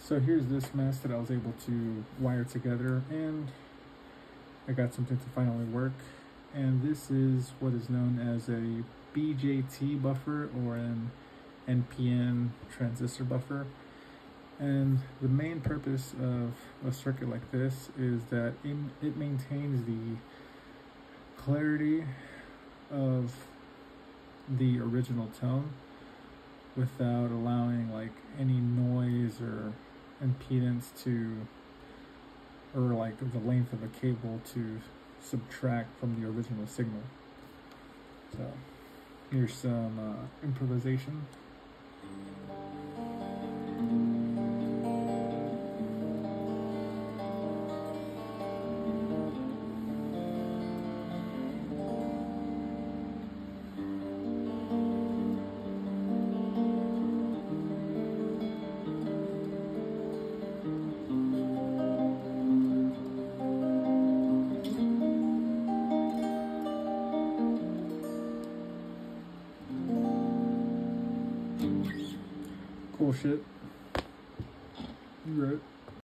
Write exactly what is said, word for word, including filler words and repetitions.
So here's this mess that I was able to wire together, and I got something to finally work. And this is what is known as a B J T buffer, or an N P N transistor buffer. And the main purpose of a circuit like this is that it, it maintains the clarity of the original tone without allowing like any noise or impedance to, or like the length of a cable to subtract from the original signal. So here's some uh, improvisation. Cool shit. You right.